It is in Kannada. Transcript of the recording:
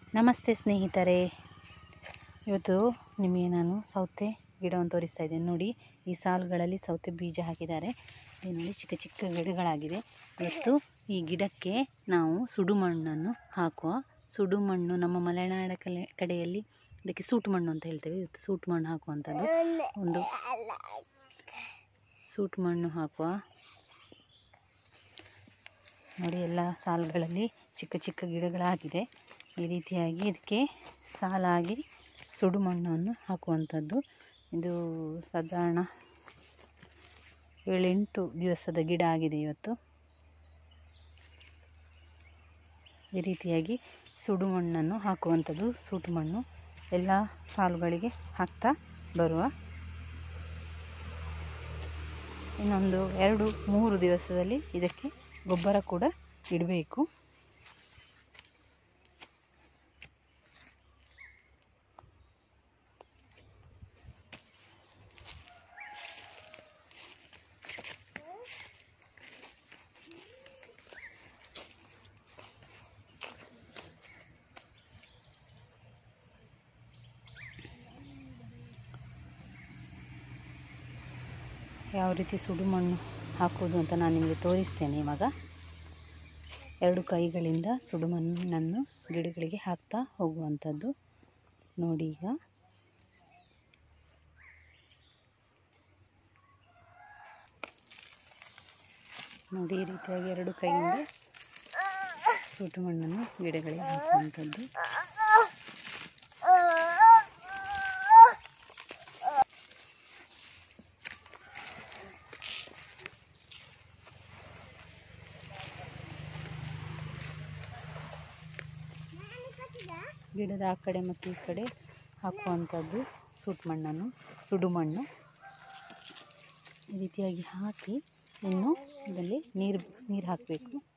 ನಮಸ್ತೆ ಸ್ನೇಹಿತರೆ, ಇವತ್ತು ನಿಮಗೆ ನಾನು ಸೌತೆ ಗಿಡವನ್ನು ತೋರಿಸ್ತಾ ಇದ್ದೇನೆ. ನೋಡಿ, ಈ ಸಾಲುಗಳಲ್ಲಿ ಸೌತೆ ಬೀಜ ಹಾಕಿದ್ದಾರೆ. ಇದು ನೋಡಿ, ಚಿಕ್ಕ ಚಿಕ್ಕ ಗಿಡಗಳಾಗಿದೆ. ಇವತ್ತು ಈ ಗಿಡಕ್ಕೆ ನಾವು ಸುಡುಮಣ್ಣನ್ನು ಹಾಕುವ. ಸುಡುಮಣ್ಣು ನಮ್ಮ ಮಲೆನಾಡ ಕಡೆಯಲ್ಲಿ ಇದಕ್ಕೆ ಸೂಟು ಮಣ್ಣು ಅಂತ ಹೇಳ್ತೇವೆ. ಇವತ್ತು ಸೂಟು ಮಣ್ಣು ಹಾಕುವಂಥದ್ದು. ಒಂದು ಸೂಟು ಮಣ್ಣು ಹಾಕುವ. ನೋಡಿ, ಎಲ್ಲ ಸಾಲುಗಳಲ್ಲಿ ಚಿಕ್ಕ ಚಿಕ್ಕ ಗಿಡಗಳಾಗಿದೆ. ಈ ರೀತಿಯಾಗಿ ಇದಕ್ಕೆ ಸಾಲಾಗಿ ಸುಡು ಮಣ್ಣನ್ನು ಹಾಕುವಂಥದ್ದು. ಇದು ಸಾಧಾರಣ 7-8 ದಿವಸದ ಗಿಡ ಆಗಿದೆ ಇವತ್ತು. ಈ ರೀತಿಯಾಗಿ ಸುಡು ಮಣ್ಣನ್ನು ಹಾಕುವಂಥದ್ದು. ಸೂಟು ಮಣ್ಣು ಎಲ್ಲ ಸಾಲುಗಳಿಗೆ ಹಾಕ್ತಾ ಬರುವ. ಇನ್ನೊಂದು 2-3 ದಿವಸದಲ್ಲಿ ಇದಕ್ಕೆ ಗೊಬ್ಬರ ಕೂಡ ಇಡಬೇಕು. ಯಾವ ರೀತಿ ಸುಡು ಮಣ್ಣು ಹಾಕುವುದು ಅಂತ ನಾನು ನಿಮಗೆ ತೋರಿಸ್ತೇನೆ. ಇವಾಗ 2 ಕೈಗಳಿಂದ ಸುಡು ಮಣ್ಣನ್ನು ಗಿಡಗಳಿಗೆ ಹಾಕ್ತಾ ಹೋಗುವಂಥದ್ದು. ನೋಡಿ, ಈಗ ನೋಡಿ, ಈ ರೀತಿಯಾಗಿ 2 ಕೈಯಿಂದ ಸುಡು ಮಣ್ಣನ್ನು ಗಿಡಗಳಿಗೆ ಹಾಕುವಂಥದ್ದು. ಗಿಡದ ಆ ಕಡೆ ಮತ್ತು ಈ ಕಡೆ ಹಾಕುವಂಥದ್ದು ಸುಡು ಮಣ್ಣು ಈ ರೀತಿಯಾಗಿ ಹಾಕಿ ಇನ್ನು ಇದರಲ್ಲಿ ನೀರು ಹಾಕಬೇಕು.